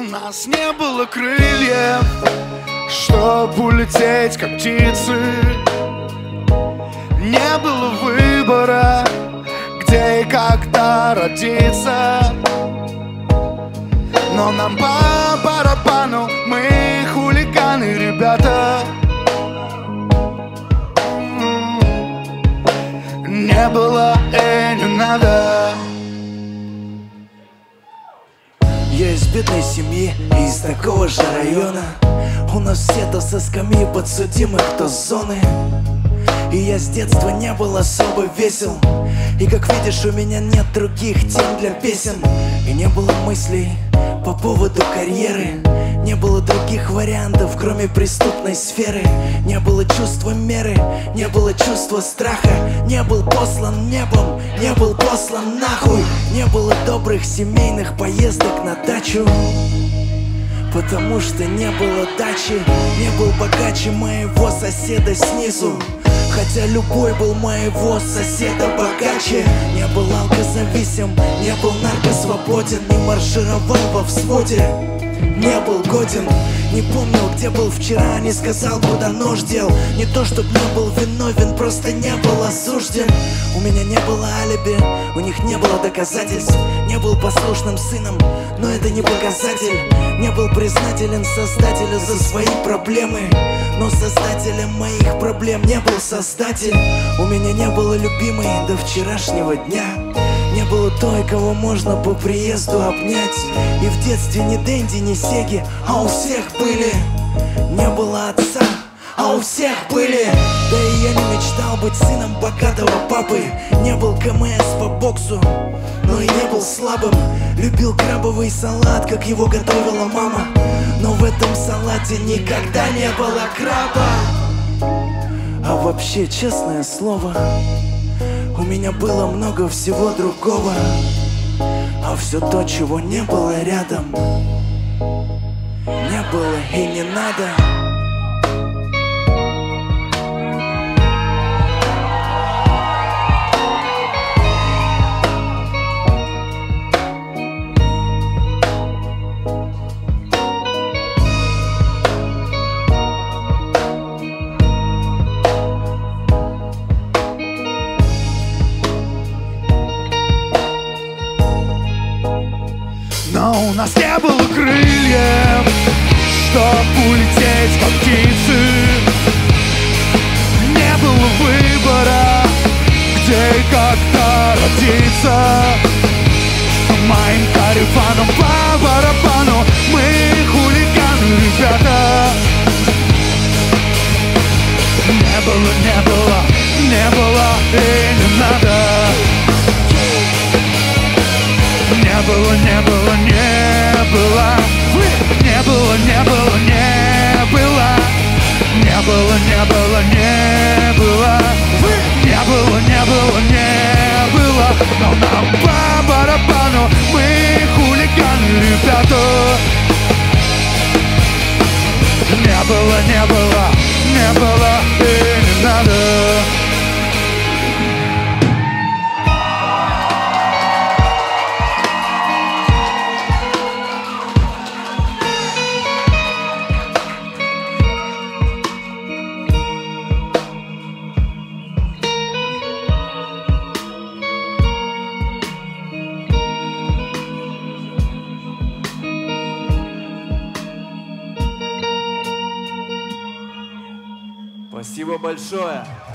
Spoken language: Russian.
нас не было крыльев, чтоб улететь, как птицы. Не было выбора, где и когда родиться. Но нам по барабану, мы хулиганы, ребята. Не было и не надо. Я из бедной семьи и из такого же района. У нас все то со скамьи подсудимых, то с зоны. И я с детства не был особо весел. И как видишь, у меня нет других тем для песен. И не было мыслей по поводу карьеры. Не было других вариантов, кроме преступной сферы. Не было чувства меры, не было чувства страха. Не был послан небом, не был послан нахуй. Не было добрых семейных поездок на дачу, потому что не было дачи. Не был богаче моего соседа снизу, хотя любой был моего соседа богаче. Не был алкозависим, не был наркосвободен, не маршировал во взводе, не был годен. Не помнил, где был вчера, не сказал, куда нож дел. Не то, чтоб не был виновен, просто не был осужден. У меня не было алиби, у них не было доказательств. Не был послушным сыном, но это не показатель. Не был признателен создателю за свои проблемы, но создателем моих проблем не был создатель. У меня не было любимой до вчерашнего дня. Не было той, кого можно по приезду обнять. И в детстве ни Дэнди, ни Сеги, а у всех были. Не было отца, а у всех были. Да и я не мечтал быть сыном богатого папы. Не был КМС по боксу, но и не был слабым. Любил крабовый салат, как его готовила мама, но в этом салате никогда не было краба. А вообще, честное слово, у меня было много всего другого, а все то, чего не было рядом, не было и не надо. Но у нас не было крыльев, чтоб улететь, как птицы. Не было выбора, где и когда родиться. Моим карифаном по барабану, мы хулиганы, ребята. Не было, не было, не было и не надо. Не было, не было, не было. Не было, не было, не было. Не было, не было, не было. Не было, не было, не было. Но нам по барабану, мы хулиганы, ребята. Не было, не было, не было и не надо. Спасибо большое.